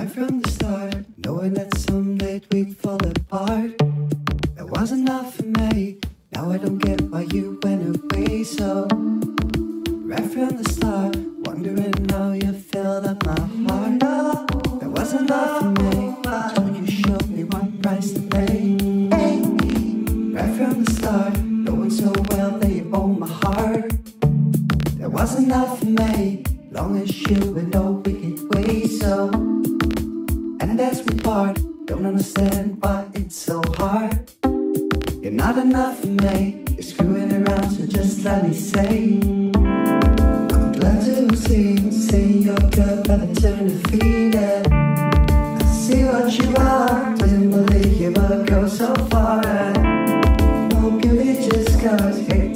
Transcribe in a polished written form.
Right from the start, knowing that someday we'd fall apart. That was enough for me. Now I don't get why you went away. So right from the start, wondering how you filled up my heart. That was enough for me until you showed me what price to pay. Right from the start, knowing so well that you own my heart. That was enough for me, long as you were no wicked way. So, and as we part, don't understand why it's so hard. You're not enough for me, you're screwing around, so just let me say, I'm glad to see you're good, but I turn defeated. I see what you are, didn't believe you would go so far. I hope you reach this, 'cause